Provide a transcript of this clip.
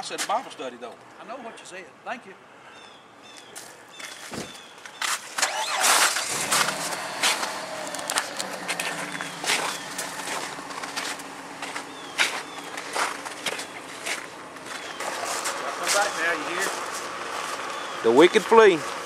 said Bible study, though. I know what you said. Thank you. Come back now, you hear? The wicked flee.